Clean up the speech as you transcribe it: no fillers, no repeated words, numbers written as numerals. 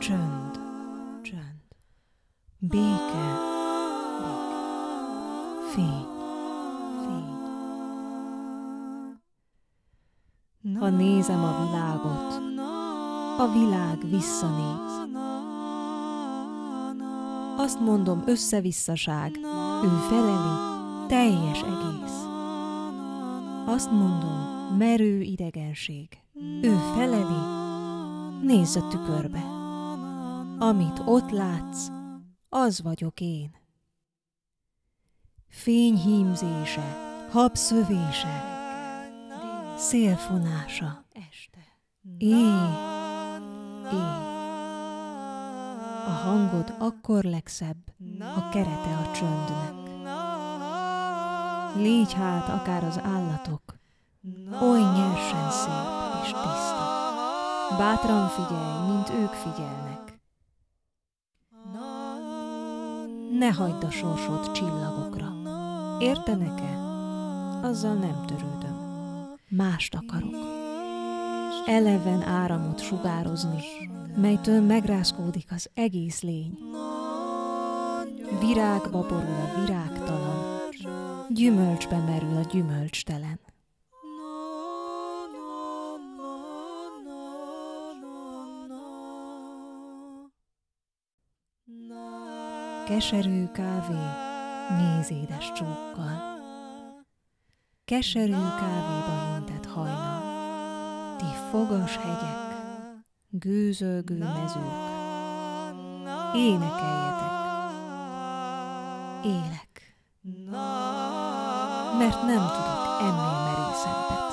Csönd, csönd, béke, fény, fény. Ha nézem a világot, a világ visszanéz. Azt mondom, összevisszaság, ő feleli, teljes egész. Azt mondom, merő idegenség, ő feleli, nézz a tükörbe. Amit ott látsz, az vagyok én. Fény hímzése, habszövése, szélfonása, éj. A hangod akkor legszebb, ha kerete a csöndnek. Légy hát akár az állatok, oly nyersen szép és tiszta. Bátran figyelj, mint ők figyelnek. Ne hagyd a sorsod csillagokra. Értenek-e? Azzal nem törődöm. Mást akarok. Eleven áramot sugározni, melytől megrázkódik az egész lény. Virágba borul a virágtalan, gyümölcsbe merül a gyümölcstelen. Keserű kávé, mézédes csókkal. Keserű kávéba hintett hajnal. Ti fogas hegyek, gőzölgő mezők. Énekeljetek. Élek. Mert nem tudok ennél merészebbet.